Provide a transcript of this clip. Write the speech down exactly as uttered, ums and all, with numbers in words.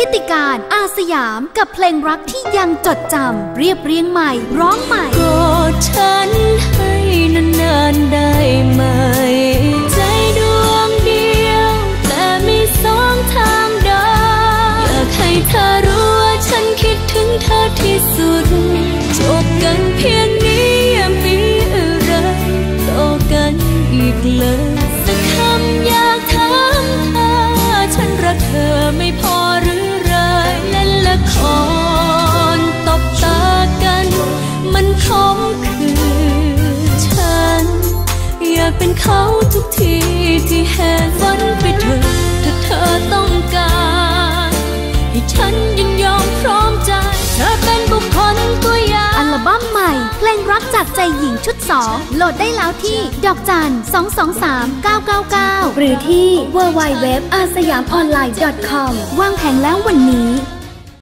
ทิติการอาสยามกับเพลงรักที่ยังจดจำเรียบเรียงใหม่ร้องใหม่กอดฉันให้นานๆได้ไหมใจดวงเดียวแต่มีสองทางเดินอยากให้เธอรู้ว่าฉันคิดถึงเธอที่สุดจบกันเพียงนี้อย่ามีอะไรต่อกันอีกเลยสักคำอยากถามเธอฉันรักเธอไม่พอหรือไรเล่นละครตบตากันมันขมคือฉันอยากเป็นเขาทุกทีที่แห่ฝันไปเถอะถ้าเธอต้องการให้ฉันยินยอมพร้อมใจเธอเป็นบุคคลตัวอย่างอัลบั้มใหม่เพลงรักจากใจหญิงชุดสองโหลดได้แล้วที่ดอกจันสองสองสามเก้าเก้าเก้าหรือที่ ดับเบิลยู ดับเบิลยู ดับเบิลยู ดอท อาสยามออนไลน์ ดอท คอม วางแผงแล้ววันนี้